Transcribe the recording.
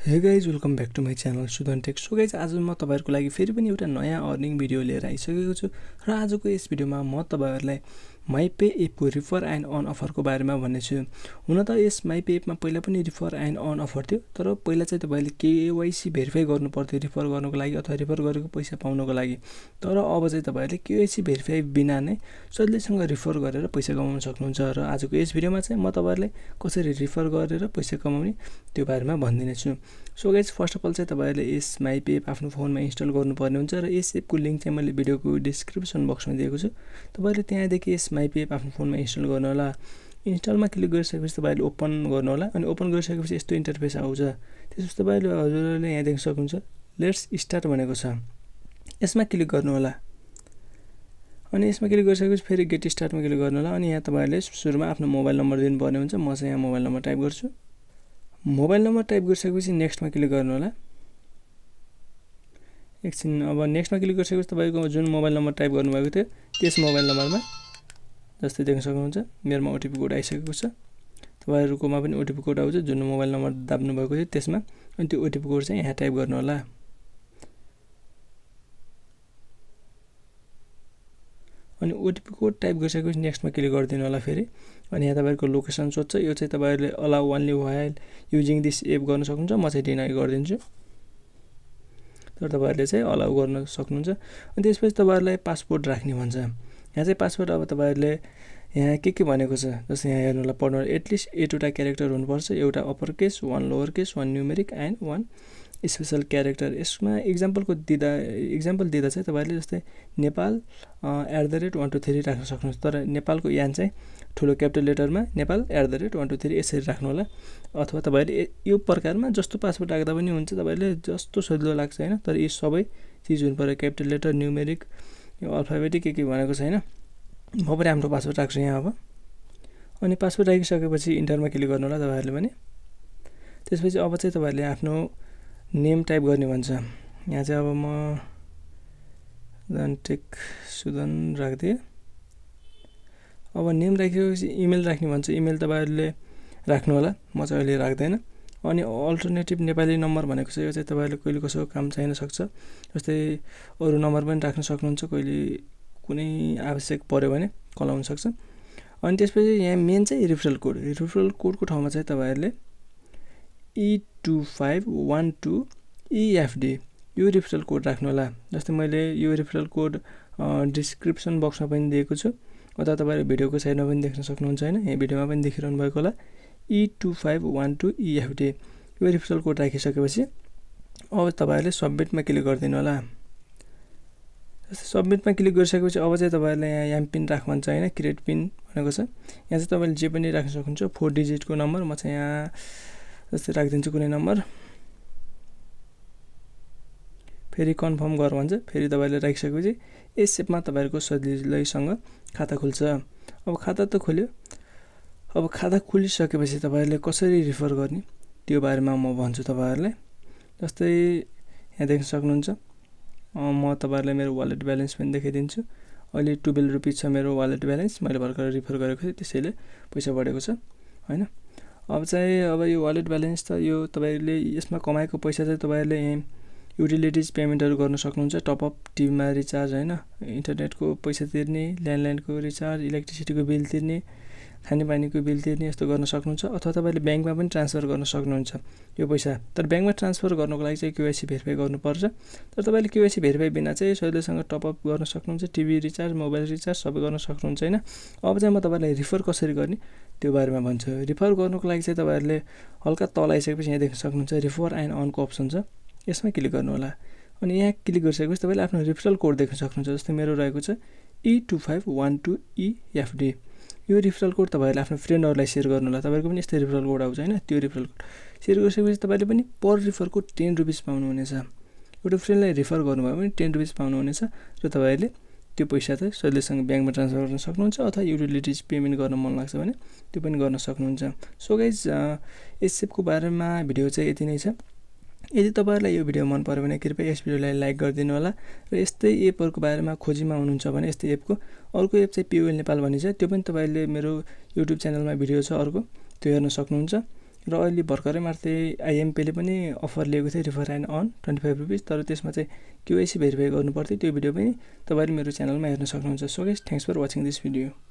हे guys welcome back to my channel Sudan tech. So guys आज म तपाईहरुको लागि फेरि पनि एउटा नयाँ अर्निङ भिडियो लिएर आइसकेको छु र आजको यस भिडियोमा म तपाईहरुलाई MyPay एपको रिफर एन्ड अर्न अफरको बारेमा भन्नेछु। हुन त यस MyPay एपमा पहिला पनि रिफर एन्ड अर्न अफर थियो, तर पहिला चाहिँ तपाईले केवाइसी भेरिफाई गर्नु पर्थ्यो रिफर गर्नको लागि अथवा रिफर गरेको पैसा पाउनको लागि। तर अब चाहिँ तपाईले केवाइसी भेरिफाई बिना नै सजिलैसँग रिफर गरेर पैसा कमाउन सक्नुहुन्छ र आजको यस भिडियोमा चाहिँ म तपाईहरुलाई कसरी रिफर गरेर पैसा कमाउने त्यो बारेमा भन्दिने छु। So guys first of all चाहिँ तपाईहरुले यस MyPay एप आफ्नो फोनमा इन्स्टल गर्नुपर्ने हुन्छ र यस एपको लिंक चाहिँ मैले भिडियोको डिस्क्रिप्सन बक्समा दिएको छु। तपाईहरुले त्यहाँदेखि यस MyPay एप आफ्नो फोनमा इन्स्टल गर्नु होला। इन्स्टलमा क्लिक गरिसकेपछि तपाईहरुले ओपन गर्नु होला अनि ओपन गरिसकेपछि यस्तो इन्टरफेस आउँछ। त्यसपछि तपाईहरुले हजुरले यहाँ देख्न सक्नुहुन्छ लेट्स स्टार्ट भनेको छ। यसमा क्लिक गर्नु होला अनि यसमा क्लिक गरिसकेपछि फेरि गेट स्टार्टमा क्लिक गर्नु होला अनि यहाँ तपाईहरुले सुरुमा आफ्नो मोबाइल नम्बर दिनुपर्ने हुन्छ। म चाहिँ यहाँ मोबाइल नम्बर टाइप गर्छु। मोबाइल नम्बर टाइप गरिसकेपछि नेक्स्टमा क्लिक गर्नु होला। एकछिन अब नेक्स्टमा क्लिक गरिसकेपछि तपाईको जुन मोबाइल नम्बर टाइप गर्नुभएको थियो त्यस मोबाइल नम्बरमा जस्तै देख्न सक्नुहुन्छ मेरोमा ओटीपी कोड आइसकेको छ। तपाईहरुकोमा पनि ओटीपी कोड आउँछ जुन मोबाइल नम्बर दाब्नु भएको थियो त्यसमा, अनि त्यो ओटीपी कोड चाहिँ यहाँ टाइप गर्नु होला। अनि ओटीपी कोड टाइप गरिसकेपछि नेक्स्टमा क्लिक गर्दिनु होला फेरि अनि यहाँ तपाईहरुको लोकेसन सोध्छ। यो चाहिँ तपाईहरुले allow only while using this app गर्न सक्नुहुन्छ। म चाहिँ डिनाई गर्दिन्छु, तर तपाईहरुले चाहिँ अलाउ गर्न सक्नुहुन्छ। अनि त्यसपछि तपाईहरुलाई पासपोर्ट राख्ने भन्छ। यहाँ चाहिँ पासपोर्ट अब तपाईहरुले यहाँ के भनेको छ जस्तै यहाँ हेर्नु होला पढ्नु एटलिस्ट 8 वटा क्यारेक्टर हुनुपर्छ, एउटा upper case, 1 lower case, 1 numeric and 1 special character. यसमा इक्जाम्पल दिँदा चाहिँ तपाईहरुले जस्तै नेपाल @123 राख्न सक्नुहुन्छ, तर नेपालको यान चाहिँ ठुलो क्यापिटल लेटरमा नेपाल @123 यसरी राख्नु होला। अथवा तपाईहरुले यो प्रकारमा जस्तो पासपोर्ट राख्दा पनि हुन्छ, तपाईहरुले जस्तो सजिलो लाग्छ हैन। तर यी सबै चीज हुनु पर्यो, क्यापिटल लेटर, न्यूमेरिक, यो अल्फाबेटिक के भनेको छैन। म पनि आफ्नो पासपोर्ट राख्छु यहाँ अब। अनि पासपोर्ट राखिसकेपछि इन्टरमा क्लिक गर्नु होला तपाईहरुले पनि। त्यसपछि अब चाहिँ तपाईहरुले आफ्नो नेम टाइप गर्ने भन्छ। यहाँ चाहिँ अब म सुदन राख्दिए। अब नेम राखिसकेपछि इमेल राख्ने भन्छ। इमेल तपाईहरुले राख्नु होला, म चाहिँ अहिले राख्दैन। अनि अल्टरनेटिभ नेपाली नम्बर भनेको छ, यो चाहिँ तपाईहरुले कहिले कसैको काम चाहिन सक्छ। जस्तै अरु नम्बर पनि राख्न सक्नुहुन्छ, कहिले कुनै आवश्यक पर्यो भने कल आउन सक्छ। अनि त्यसपछि यहाँ मेन चाहिँ रेफरल कोड। रेफरल कोडको ठाउँमा चाहिँ तपाईहरुले E2512EFD यो रेफरल कोड राख्नु होला। जस्तै मैले यो रेफरल कोड डिस्क्रिप्सन बक्समा पनि दिएको छु, अथवा तपाईहरु भिडियोको साइडमा पनि देख्न सक्नुहुन्छ हैन। यहाँ भिडियोमा पनि देखिरहनु भएको होला E2512EFD यो रेफरल कोड राखिसकेपछि अब तपाईहरुले सबमिटमा क्लिक गर्दिनु होला। जस्तै सबमिटमा क्लिक गरिसकेपछि अब चाहिँ तपाईहरुले यहाँ याम पिन राख भन्छ हैन, क्रिएट पिन भनेको छ। यहाँ चाहिँ तपाईले जे पनि राख्न सक्नुहुन्छ, 4 डिजिटको नम्बर। म चाहिँ यहाँ जस्तै राखिदिन्छु कुनै नम्बर। फेरि कन्फर्म गर भन्छ। फेरि तपाईले राखिसकेपछि यस एपमा तपाईहरुको सजिलैसँग खाता खुल्छ। अब खाता त खोल्यो। अब खाता खुलिसकेपछि तपाईहरुले कसरी रिफर गर्ने त्यो बारेमा म भन्छु तपाईहरुलाई। जस्तै यहाँ देख्न सक्नुहुन्छ म तपाईहरुलाई मेरो वालेट ब्यालेन्स पनि देखाइदिन्छु। अहिले 12 रुपैयाँ छ मेरो वालेट ब्यालेन्स। मैले भर्खर रिफर गरेको थिएँ, त्यसैले पैसा बढेको छ हैन। अब यो वालेट ब्यालेन्स त यो तपाईहरुले यसमा कमाएको पैसा चाहिँ तपाईहरुले युटिलिटिज पेमेन्टहरु गर्न सक्नुहुन्छ। टपअप, टिभीमा रिचार्ज हैन, इन्टरनेटको पैसा तिर्ने, ल्यान्डलाइनको रिचार्ज, इलेक्ट्रिसिटीको बिल तिर्ने, खानेपानीको बिल तिर्ने यस्तो गर्न सक्नुहुन्छ। अथवा तपाईले बैंकमा पनि ट्रान्सफर गर्न सक्नुहुन्छ यो पैसा। तर बैंकमा ट्रान्सफर गर्नको लागि चाहिँ केवाइसी भेरिफाई गर्नुपर्छ। तर तपाईले केवाइसी भेरिफाई बिना चाहिँ सजिलैसँग टपअप गर्न सक्नुहुन्छ, टिभी रिचार्ज, मोबाइल रिचार्ज सबै गर्न सक्नुहुन्छ हैन। अब चाहिँ म तपाईलाई रिफर कसरी गर्ने त्यो बारेमा भन्छु। रिफर गर्नको लागि चाहिँ तपाईहरुले हल्का तल आइसकेपछि यहाँ देख्न सक्नुहुन्छ रिफर एन्ड अर्नको अप्सन छ, यसमा क्लिक गर्नु होला। अनि यहाँ क्लिक गरिसकेपछि तपाईले आफ्नो रेफरल कोड देख्न सक्नुहुन्छ। जस्तै मेरो रहेको छ E2512EFD। यो रेफरल कोड तपाईहरुले आफ्नो फ्रेन्डहरुलाई शेयर गर्नु होला। तपाईहरुको पनि यस्तै रेफरल कोड आउँछ हैन, त्यो रेफरल कोड शेयर गरिसकेपछि तपाईले पनि पर रेफरको 10 रुपैयाँ पाउनुहुनेछ। एउटा फ्रेन्डलाई रेफर गर्नुभयो भने 10 रुपैयाँ पाउनुहुनेछ र तपाईहरुले त्यो पैसा चाहिँ सजिलैसँग बैंकमा ट्रान्सफर गर्न सक्नुहुन्छ। अथवा युटिलिटिज पेमेन्ट गर्न मन लाग्छ भने त्यो पनि गर्न सक्नुहुन्छ। सो गाइज यस एपको बारेमा भिडियो चाहिँ यति नै छ। यदि तपाईहरुलाई यो भिडियो मन पर्यो भने कृपया यस भिडियोलाई लाइक गरिदिनु होला र यस्तै एपहरुको बारेमा खोजीमा हुनुहुन्छ भने यस्तै एपको अर्को एप चाहिँ POL नेपाल भन्ने छ, त्यो पनि तपाईले मेरो युट्युब च्यानलमा भिडियो छ अर्को, त्यो हेर्न सक्नुहुन्छ। र अहिले भर्खरै मात्रै आइएमपेले पनि अफर लिएको थियो रिफर एन्ड अन 25 रुपिस, तर त्यसमा चाहिँ केवाइसी भेरिफाई गर्नु पर्थ्यो। त्यो भिडियो पनि तपाईहरु मेरो च्यानलमा हेर्न सक्नुहुन्छ। So guys, thanks for watching this video.